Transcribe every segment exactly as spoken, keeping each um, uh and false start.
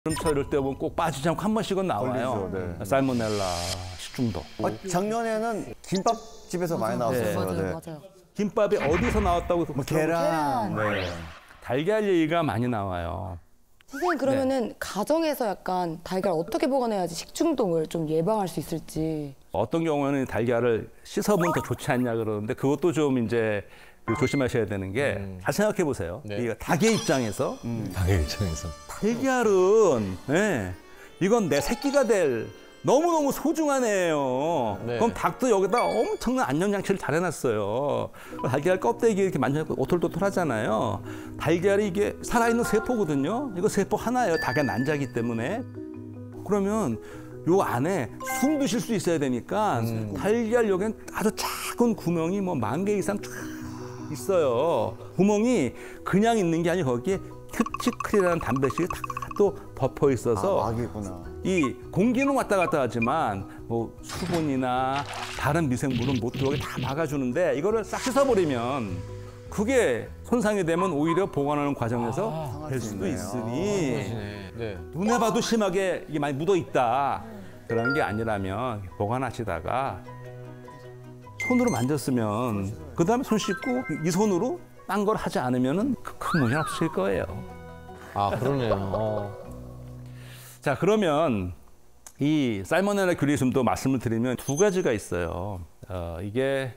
여름철 이럴 때 보면 꼭 빠지지 않고 한 번씩은 나와요. 걸리죠, 네. 살모넬라, 식중독. 아, 작년에는 김밥집에서 많이 나왔어요. 네. 맞아요, 네. 맞아요. 김밥이 어디서 나왔다고 뭐 계란. 네. 달걀 얘기가 많이 나와요. 선생님 그러면은 가정에서 약간 달걀 어떻게 보관해야지 식중독을 좀 예방할 수 있을지. 어떤 경우에는 달걀을 씻어보면 더 좋지 않냐 그러는데 그것도 좀 이제 그 조심하셔야 되는 게 잘 생각해 보세요. 네. 이 닭의 입장에서 닭의 입장에서. 달걀은 네, 이건 내 새끼가 될 너무너무 소중한 애예요. 네. 그럼 닭도 여기다 엄청난 안전장치를 잘 해놨어요. 달걀 껍데기 이렇게 만져서 오돌도돌 하잖아요. 달걀이 이게 살아있는 세포거든요. 이거 세포 하나예요. 닭의 난자기 때문에. 그러면 요 안에 숨도 쉴 수 있어야 되니까 음. 달걀 여기엔 아주 작은 구멍이 뭐 만 개 이상 쫙 있어요. 구멍이 그냥 있는 게 아니고 거기에 큐티클이라는 단백질이 다 또 덮어 있어서 아, 막이구나. 이 공기는 왔다 갔다 하지만 뭐 수분이나 다른 미생물은 못 들어오게 다 막아주는데 이거를 싹 씻어버리면 그게 손상이 되면 오히려 보관하는 과정에서 될 수도 있네요. 있으니 네. 눈에 봐도 심하게 이게 많이 묻어 있다 그런 게 아니라면 보관하시다가 손으로 만졌으면 그 다음에 손 씻고 이 손으로 딴 걸 하지 않으면은 큰 문제 없을 거예요. 아, 그러네요. 어. 자, 그러면 이 살모넬라 큐리즘도 말씀을 드리면 두 가지가 있어요. 어, 이게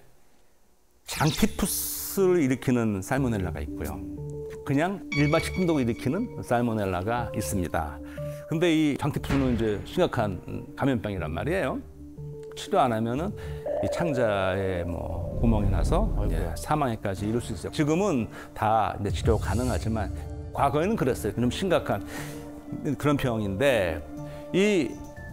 장티푸스를 일으키는 살모넬라가 있고요. 그냥 일반 식중독을 일으키는 살모넬라가 있습니다. 근데 이 장티푸스는 이제 심각한 감염병이란 말이에요. 치료 안 하면은 이 창자에 뭐 구멍이 나서 이제 사망에까지 이를 수 있어요. 지금은 다 이제 치료 가능하지만 과거에는 그랬어요. 좀 심각한 그런 병인데 이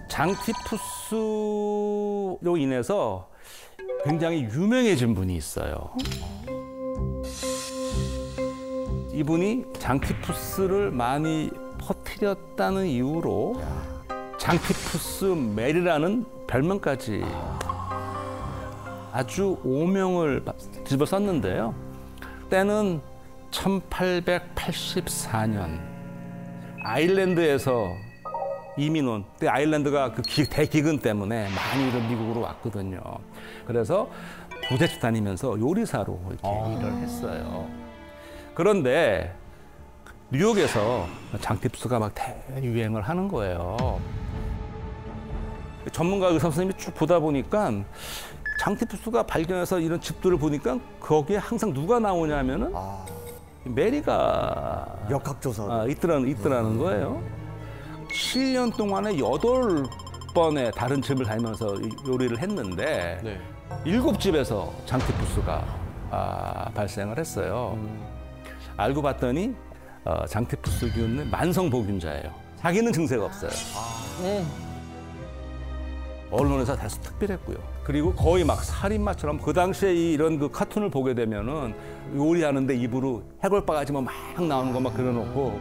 장티푸스로 인해서 굉장히 유명해진 분이 있어요. 이분이 장티푸스를 많이 퍼뜨렸다는 이유로 장티푸스 메리라는 별명까지 아주 오명을 뒤집어 썼는데요. 때는 천팔백팔십사 년 아일랜드에서 이민 온, 그때 아일랜드가 그 기, 대기근 때문에 많이들 미국으로 왔거든요. 그래서 부잣집 다니면서 요리사로 이렇게 아. 일을 했어요. 그런데 뉴욕에서 장티푸스가 막 대유행을 하는 거예요. 전문가 의사 선생님이 쭉 보다 보니까 장티푸스가 발견해서 이런 집들을 보니까 거기에 항상 누가 나오냐면은 아, 메리가 역학조사. 아, 있더라는, 있더라는 거예요. 칠 년 동안에 여덟 번의 다른 집을 다니면서 요리를 했는데 네. 일곱 집에서 장티푸스가 아, 발생을 했어요. 음. 알고 봤더니 어, 장티푸스균은 만성보균자예요. 자기는 증세가 없어요. 네. 언론에서 다시 특별했고요. 그리고 거의 막 살인마처럼 그 당시에 이 이런 그 카툰을 보게 되면은 요리하는데 입으로 해골바가지 뭐 막 나오는 거 막 그려놓고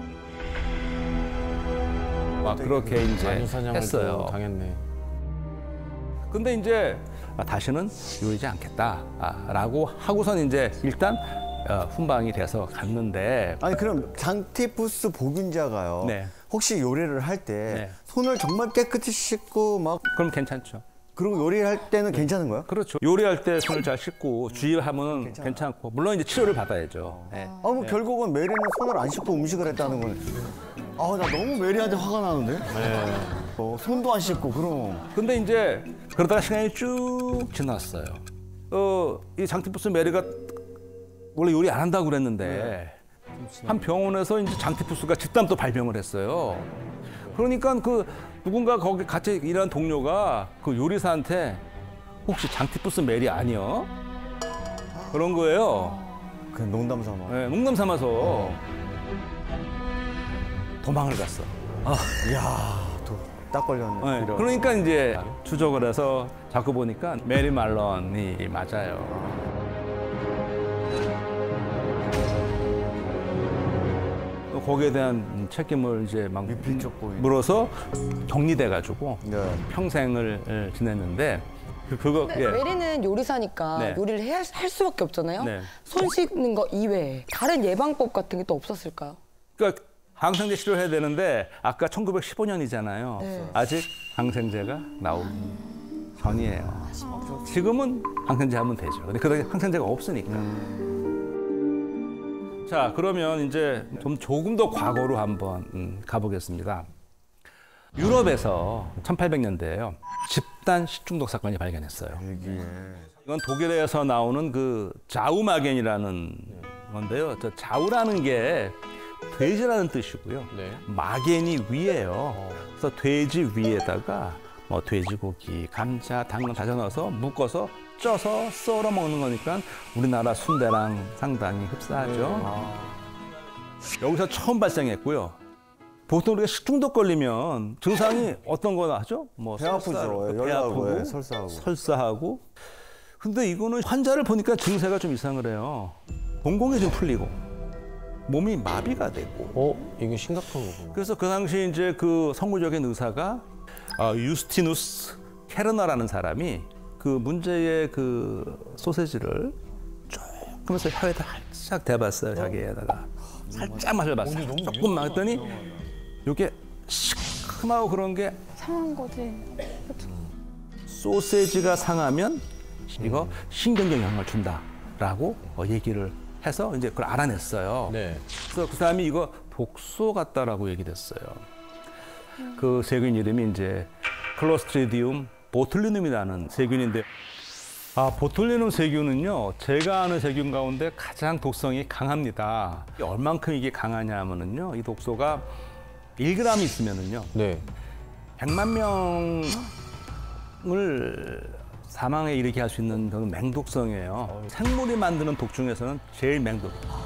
막 그렇게 이제 마녀사냥을 했어요. 또 당했네. 근데 이제 아, 다시는 요리지 않겠다라고 하고선 이제 일단 어, 훈방이 돼서 갔는데 아니 그럼 장티푸스 보균자가요. 네. 혹시 요리를 할 때 네. 손을 정말 깨끗이 씻고 막 그럼 괜찮죠. 그리고 요리를 할 때는 괜찮은 거예요? 그렇죠. 요리할 때 손을 잘 씻고 주의하면 괜찮고 물론 이제 치료를 받아야죠. 네. 아, 뭐 결국은 메리는 손을 안 씻고 음식을 했다는 건. 아, 나 너무 메리한테 화가 나는데? 네. 어, 손도 안 씻고 그럼. 근데 이제 그러다가 시간이 쭉 지났어요. 어, 이 장티푸스 메리가 원래 요리 안 한다고 그랬는데 한 병원에서 이제 장티푸스가 집단 또 발병을 했어요. 그러니까 그 누군가 거기 같이 일하는 동료가 그 요리사한테 혹시 장티푸스 메리 아니요? 그런 거예요. 그냥 농담 삼아. 네, 농담 삼아서 도망을 갔어. 이야, 또 딱 걸렸네. 네, 이런. 그러니까 이제 추적을 해서 자꾸 보니까 메리 말런이 맞아요. 거기에 대한 책임을 이제 막 미필적 고의. 물어서 격리돼가지고 네. 평생을 지냈는데 그- 그거 근데 예. 메리는 요리사니까 네. 요리를 해야 할 수밖에 없잖아요. 네. 손 씻는 거 이외에 다른 예방법 같은 게 또 없었을까요? 그러니까 항생제 치료를 해야 되는데 아까 천구백십오 년이잖아요. 네. 아직 항생제가 나오기 전이에요. 지금은 항생제 하면 되죠. 근데 그때 항생제가 없으니까. 자, 그러면 이제 좀 조금 더 과거로 한번 음, 가보겠습니다. 유럽에서 천팔백 년대에요. 집단 식중독 사건이 발견했어요. 벨기에. 이건 독일에서 나오는 그 자우마겐이라는 건데요. 저 자우라는 게 돼지라는 뜻이고요. 네. 마겐이 위예요. 그래서 돼지 위에다가 뭐 돼지고기, 감자, 당근 다져 넣어서 묶어서 쪄서 썰어 먹는 거니까 우리나라 순대랑 상당히 흡사하죠. 여기서 처음 발생했고요. 보통 우리가 식중독 걸리면 증상이 어떤 거 하죠? 뭐 배 아프죠. 설사, 배 열나고, 아프고, 예, 설사하고. 설사하고. 근데 이거는 환자를 보니까 증세가 좀 이상을 해요. 봉공이 좀 풀리고 몸이 마비가 되고. 어, 이게 심각한 거구나. 그래서 그 당시 이제 그 선구적인 의사가 어, 유스티누스 케르너라는 사람이 그 문제의 그 소세지를 조금 해서 혀에다 살짝 대봤어요. 자기에다가 살짝 맛을 봤어요. 조금만 했더니 이게 시큼하고 그런 게 상한 거지. 소세지가 상하면 이거 신경계 영향을 준다라고 어, 얘기를 해서 이제 그걸 알아냈어요. 네. 그래서 그 사람이 이거 독소 같다라고 얘기했어요. 그 세균 이름이 이제 클로스트리디움 보툴리눔이라는 세균인데, 아, 보툴리눔 세균은요, 제가 아는 세균 가운데 가장 독성이 강합니다. 얼만큼 이게 강하냐 하면은요, 이 독소가 일 그램 있으면은요, 네. 백만 명을 사망에 이르게 할 수 있는 그런 맹독성이에요. 생물이 만드는 독 중에서는 제일 맹독이에요.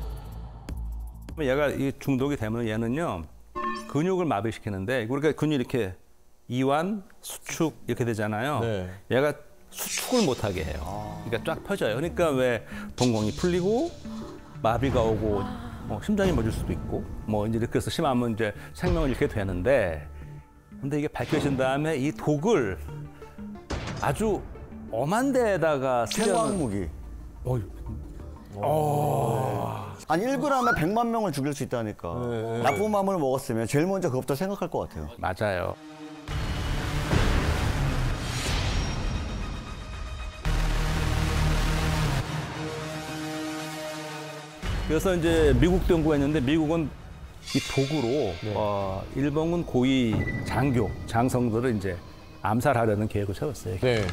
얘가 이 중독이 되면 얘는요, 근육을 마비시키는데, 우리가 근육이 이렇게 이완, 수축 이렇게 되잖아요. 네. 얘가 수축을 못하게 해요. 그러니까 쫙 펴져요. 그러니까 왜 동공이 풀리고 마비가 오고 뭐 심장이 멎을 수도 있고 뭐 이제 이렇게 해서 심하면 이제 생명을 잃게 되는데, 근데 이게 밝혀진 다음에 이 독을 아주 엄한 데에다가 최고한 무기. 아니 일 그램에 백만 명을 죽일 수 있다니까. 나쁜 마음을 먹었으면 제일 먼저 그것부터 생각할 것 같아요. 맞아요. 그래서 이제 미국도 연구했는데 미국은 이 독으로 네. 어, 일본군 고위 장교, 장성들을 이제 암살하려는 계획을 세웠어요. 네.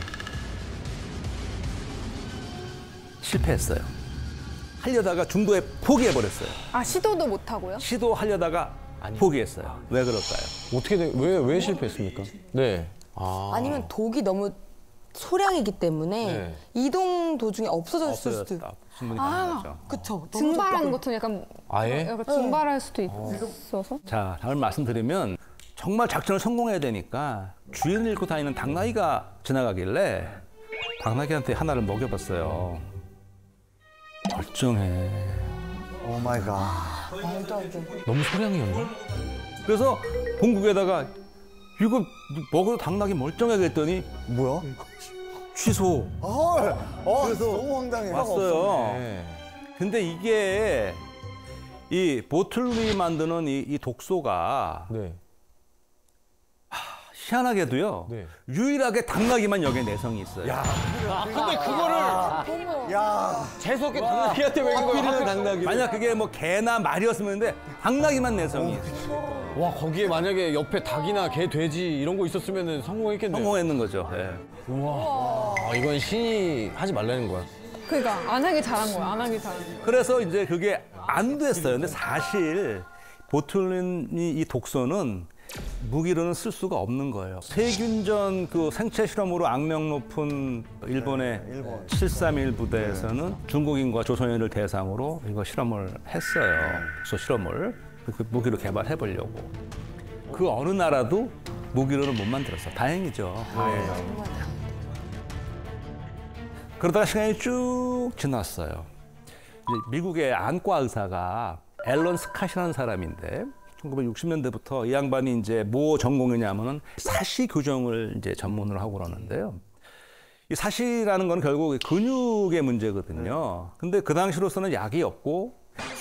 실패했어요. 하려다가 중도에 포기해버렸어요. 아 시도도 못 하고요? 시도하려다가 포기했어요. 왜 그럴까요? 어떻게 된, 왜, 왜 실패했습니까? 네. 아. 아니면 독이 너무 소량이기 때문에 네. 이동 도중에 없어졌을 수도 있고. 없어졌다. 충분히 가능한 거죠. 그쵸. 증발하는 것처럼 약간 아예? 약간 증발할 수도 있어서. 자, 다음 말씀드리면 정말 작전을 성공해야 되니까 주인을 잃고 다니는 당나귀가 지나가길래 당나귀한테 하나를 먹여봤어요. 멀쩡해. 오 마이 갓. 말도 안 돼. 너무 소량이었나? 그래서 본국에다가 이거 먹어도 당나귀 멀쩡하게 했더니 뭐야? 취소. 헐. 어, 그래서 너무 황당해. 왔어요. 네. 근데 이게 이 보툴리 만드는 이, 이 독소가 네. 희한하게도요. 네. 유일하게 당나귀만 여기에 내성이 있어요. 근데 그거를 야. 재수없게 당나귀한테 왜 하필이면 당나귀? 만약 그게 뭐 개나 말이었으면 근데 당나귀만 내성이 있어요. 와, 거기에 만약에 옆에 닭이나 개, 돼지 이런 거 있었으면 성공했겠네요. 성공했는 거죠. 예. 우와. 아, 이건 신이 하지 말라는 거야. 그러니까 안 하길 잘한 거야. 안 하길 잘한 거야. 그래서 이제 그게 안 됐어요. 근데 사실 보툴린이 이 독소는 무기로는 쓸 수가 없는 거예요. 세균전 그 생체 실험으로 악명 높은 일본의 네, 일본. 칠삼일 부대에서는 중국인과 조선인을 대상으로 이거 실험을 했어요. 독소 실험을 그 무기로 개발해 보려고. 그 어느 나라도 무기로는 못 만들었어. 다행이죠. 네. 그러다가 시간이 쭉 지났어요. 이제 미국의 안과 의사가 앨런 스캇이라는 사람인데 천구백육십 년대부터 이 양반이 이제 뭐 전공이냐면은 사시 교정을 이제 전문으로 하고 그러는데요. 이 사시라는 건 결국 근육의 문제거든요. 근데 그 당시로서는 약이 없고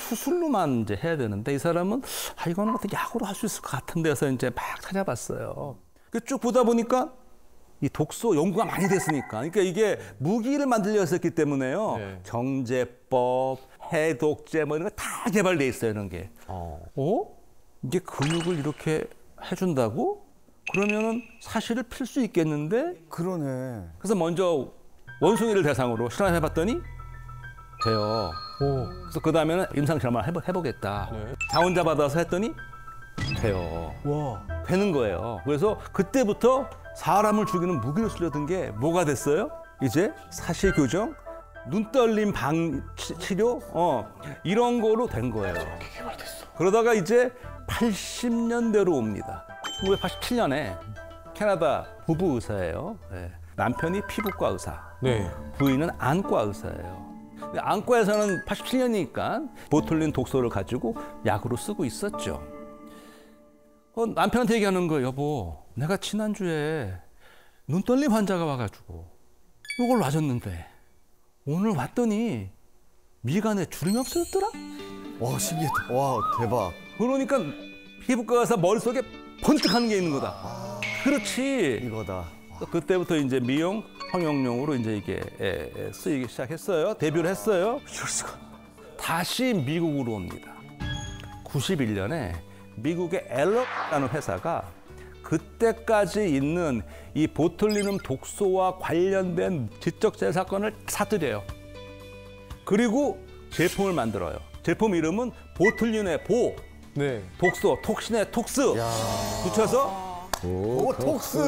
수술로만 이제 해야 되는데 이 사람은 아 이거는 어떻게 약으로 할 수 있을 것 같은데 해서 이제 막 찾아봤어요. 그 쭉 보다 보니까 이 독소 연구가 많이 됐으니까 그러니까 이게 무기를 만들려 했었기 때문에요. 네. 정제법, 해독제 뭐 이런 거 다 개발돼 있어요. 이런 게. 어. 어? 이게 근육을 이렇게 해준다고? 그러면은 사실을 필 수 있겠는데? 그러네. 그래서 먼저 원숭이를 대상으로 실험해봤더니 돼요. 오. 그래서 그 다음에는 임상실험을 해보, 해보겠다. 네. 자원자 받아서 했더니 돼요. 와. 되는 거예요. 그래서 그때부터 사람을 죽이는 무기를 쓰려던 게 뭐가 됐어요? 이제 사실 교정, 눈떨림 방 치- 치료, 어 이런 거로 된 거예요. 그러다가 이제 팔십 년대로 옵니다. 천구백팔십칠 년에 캐나다 부부 의사예요. 네. 남편이 피부과 의사, 네. 부인은 안과 의사예요. 근데 안과에서는 팔십칠 년이니까 보툴린 독소를 가지고 약으로 쓰고 있었죠. 어, 남편한테 얘기하는 거예요. 여보, 내가 지난주에 눈떨림 환자가 와가지고 이걸 놔줬는데 오늘 왔더니 미간에 주름이 없어졌더라? 와, 신기했다. 와, 대박. 그러니까 피부과 가서 머릿속에 번뜩 하는 게 있는 거다. 그렇지. 이거다. 또 그때부터 이제 미용, 성형용으로 이제 이게 에, 에, 쓰이기 시작했어요. 데뷔를 했어요. 이럴 수가. 다시 미국으로 옵니다. 구십일 년에 미국의 엘럽라는 회사가 그때까지 있는 이 보툴리눔 독소와 관련된 지적재해 사건을 사들여요. 그리고 제품을 만들어요. 제품 이름은 보툴린의 보, 네. 독소, 톡신의 톡스 붙여서 오, 톡스.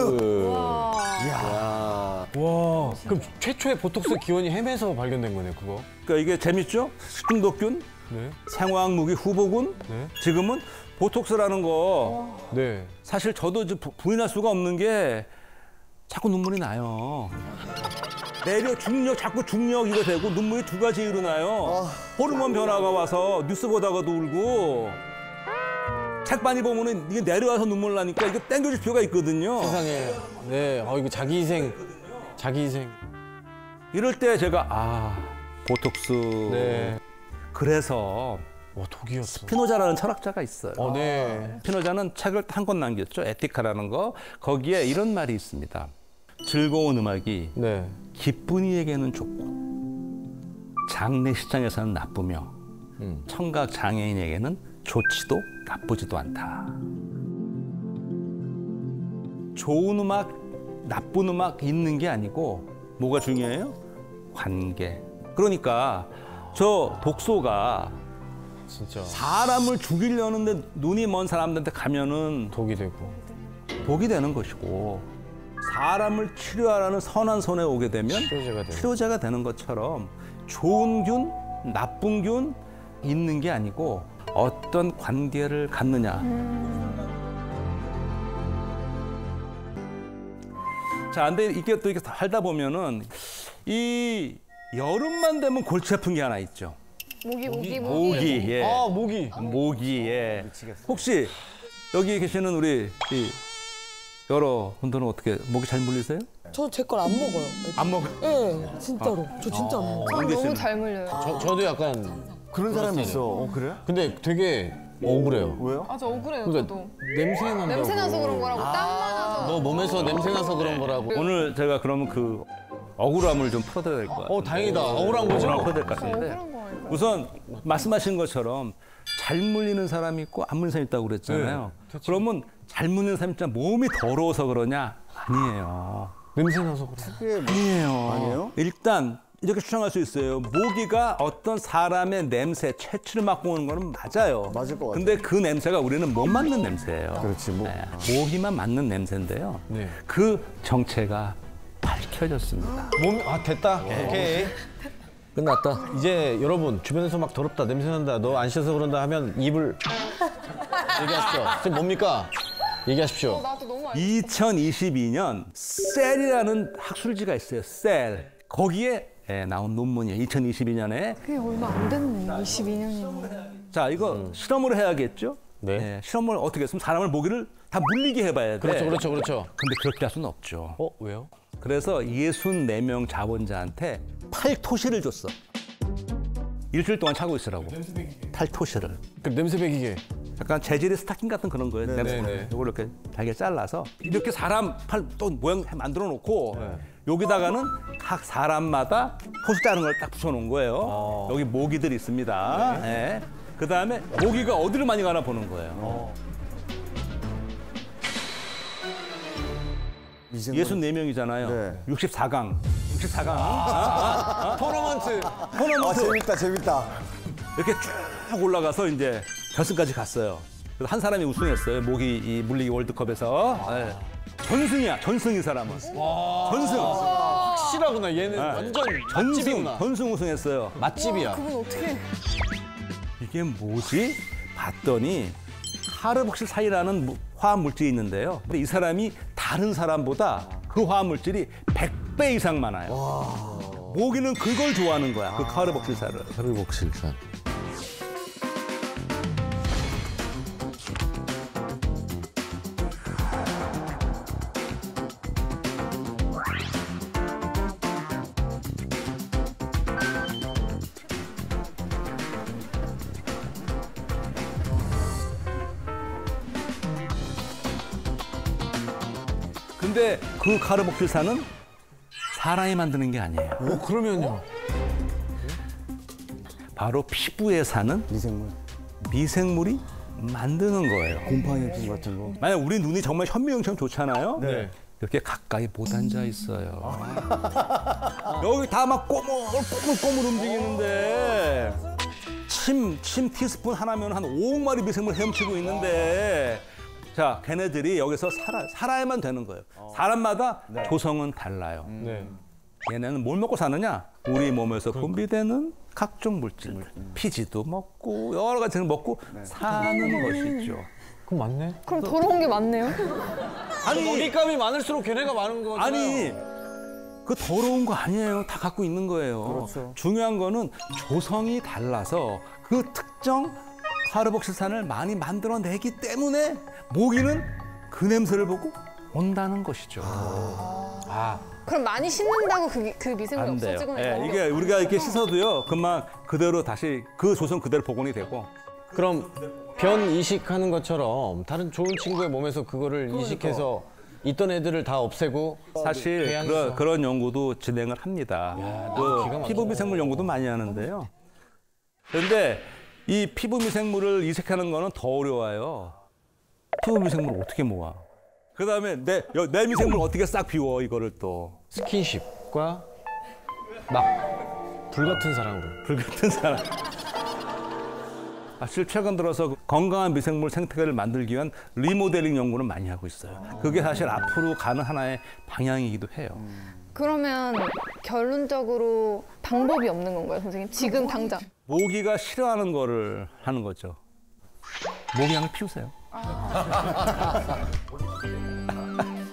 와. 그럼 최초의 보톡스 기원이 햄에서 발견된 거네요, 그거. 그러니까 이게 재밌죠? 식중독균, 네. 생화학무기 후보군, 네. 지금은 보톡스라는 거 네. 사실 저도 이제 부- 부인할 수가 없는 게 자꾸 눈물이 나요. 내려 중력 자꾸 중력 이거 되고 눈물이 두 가지 이유로 나요. 호르몬 변화가 와서 뉴스 보다가도 울고 책 많이 보면은 이게 내려와서 눈물 나니까 이거 땡겨줄 필요가 있거든요. 세상에. 네. 어, 이거 자기 희생. 자기 희생. 이럴 때 제가 아 보톡스 네. 그래서 와, 독이었어. 피노자라는 철학자가 있어요. 어, 네. 피노자는 책을 한 권 남겼죠. 에티카라는 거. 거기에 이런 말이 있습니다. 즐거운 음악이 네. 기쁜 이에게는 좋고 장례 시장에서는 나쁘며 음. 청각 장애인에게는 좋지도 나쁘지도 않다. 좋은 음악, 나쁜 음악 있는 게 아니고 뭐가 중요해요? 관계. 그러니까 저 독소가 진짜 사람을 죽이려는데 눈이 먼 사람들한테 가면은 독이 되고. 독이 되는 것이고 사람을 치료하라는 선한 손에 오게 되면 치료제가 되는. 치료제가 되는 것처럼 좋은 균, 나쁜 균 있는 게 아니고 어떤 관계를 갖느냐. 자, 근데 이게 또 이렇게 살다 보면은 이 여름만 되면 골치 아픈 게 하나 있죠. 모기 모기 모기. 모기, 예. 아, 모기. 모기, 예. 혹시 여기 계시는 우리 이 여러 분들은 어떻게 모기 잘 물리세요? 저 제 걸 안 먹어요. 안 먹어요. 예, 진짜로. 저 진짜 안 먹어요. 전 너무 잘 물려요. 저, 저도 약간. 그런 사람이 있어. 어, 그래? 근데 되게 억울해요. 왜요? 아 저 억울해요 그러니까 저도. 냄새 난다고. 냄새 나서 그런 거라고 땀 나서. 너 몸에서 냄새 나서 그런 거라고. 오늘 제가 그러면 그 억울함을 좀 풀어드려야 될 것 같아요. 어, 다행이다. 억울한 거죠? 억울함을 풀어야 될 것 같은데 억울한 거 아닐까? 우선 말씀하신 것처럼 잘 물리는 사람이 있고 안 물리는 사람이 있다고 그랬잖아요. 그러면 잘 물리는 사람이 진짜 몸이 더러워서 그러냐? 아니에요. 냄새 나서 그래. 아니에요. 아니에요? 일단 이렇게 추정할 수 있어요. 모기가 어떤 사람의 냄새, 채취를 맡고 오는 거는 맞아요. 맞을 것 같아요. 근데 그 냄새가 우리는 못 맡는 냄새예요. 그렇지, 뭐. 네, 모기만 맡는 냄새인데요. 네. 그 정체가 밝혀졌습니다. 몸, 아, 됐다. 오케이. 끝났다. 이제 여러분, 주변에서 막 더럽다, 냄새 난다, 너 안 씻어서 그런다 하면 입을 얘기하십시오. 지금 뭡니까? 얘기하십시오. 나도 너무 알. 이천이십이 년 셀이라는 학술지가 있어요. 셀. 거기에 예, 나온 논문이에요. 이천이십이 년에. 그게 얼마 안 됐네. 이십이 년이면. 자, 이거 실험을 해야겠죠? 네. 예, 실험을 어떻게 했으면 사람을 모기를 다 물리게 해봐야 돼. 그렇죠, 그렇죠, 그렇죠. 근데 그렇게 할 수는 없죠. 어, 왜요? 그래서 예순네 명 자원자한테 팔토시를 줬어. 일주일 동안 차고 있으라고. 탈토시를. 그 냄새 배기게. 약간 재질의 스타킹 같은 그런 거예요. 네네. 냄새. 이걸 이렇게 잘게 잘라서 이렇게 사람 팔 또 모양 만들어 놓고 여기다가는 각 사람마다 포스 자른 걸 딱 붙여 놓은 거예요. 여기 모기들이 있습니다. 네. 그 다음에 모기가 어디를 많이 가나 보는 거예요. 예순네 명이잖아요. 네. 육십사 강. 육십사 강. 아, 토너먼트. 아, 토너먼트 재밌다, 재밌다. 이렇게 쭉 올라가서 이제 결승까지 갔어요. 그래서 한 사람이 우승했어요. 모기 이 물리기 월드컵에서. 네. 전승이야. 전승 이 사람은. 전승. 확실하구나. 얘는 네. 완전 전승. 맛집이구나. 전승 우승했어요. 맛집이야. 그분 어떻게? 이게 뭐지? 봤더니 카르복실산이라는 무- 화학 물질이 있는데요. 근데 이 사람이 다른 사람보다 그 화학 물질이 백 배 이상 많아요. 모기는 그걸 좋아하는 거야. 그 카르복실산을. 카르복실산. 근데 그 카르복실산은 사람이 만드는 게 아니에요. 어, 그러면요. 바로 피부에 사는 미생물. 미생물이 만드는 거예요. 곰팡이균 같은 거. 만약 우리 눈이 정말 현미경처럼 좋잖아요. 네. 이렇게 가까이 못 앉아 있어요. 여기 다 막 꼬물 꼬물꼬물 움직이는데 침, 침 티스푼 하나면 한 오억 마리 미생물 헤엄치고 있는데 자, 걔네들이 여기서 살아, 살아야만 되는 거예요. 사람마다 조성은 달라요. 네. 얘네는 뭘 먹고 사느냐? 우리 몸에서 분비되는 각종 물질, 피지도 먹고 여러 가지를 먹고 사는 것이죠. 그럼 맞네. 그럼 더러운 게 많네요. 아니 먹잇감이 많을수록 걔네가 많은 거잖아요. 아니, 그 더러운 거 아니에요. 다 갖고 있는 거예요. 그렇죠. 중요한 거는 조성이 달라서 그 특정 카르복실산을 많이 만들어내기 때문에 모기는 그 냄새를 보고 온다는 것이죠. 그럼 많이 씻는다고 그, 그 미생물이 안 돼요. 없어지거나 예, 이런 게 이게 우리가 이렇게 씻어도요, 금방 그대로 다시 그 조성 그대로 복원이 되고. 그럼 변 이식하는 것처럼 다른 좋은 친구의 몸에서 그거를 이식해서 있던 애들을 다 없애고 사실 배양해서. 그런, 그런 연구도 진행을 합니다. 그 기가 막히네. 피부 미생물 연구도 많이 하는데요. 그런데 이 피부 미생물을 이식하는 거는 더 어려워요. 피부 미생물을 어떻게 모아? 그 다음에 내, 여- 내 미생물 어떻게 싹 비워, 이거를 또. 스킨십과 막 불같은 사랑으로. 불같은 사람. 사실 최근 들어서 건강한 미생물 생태계를 만들기 위한 리모델링 연구는 많이 하고 있어요. 그게 사실 앞으로 가는 하나의 방향이기도 해요. 그러면 결론적으로 방법이 없는 건가요, 선생님? 지금 당장. 모기가 싫어하는 거를 하는 거죠. 모기향을 피우세요.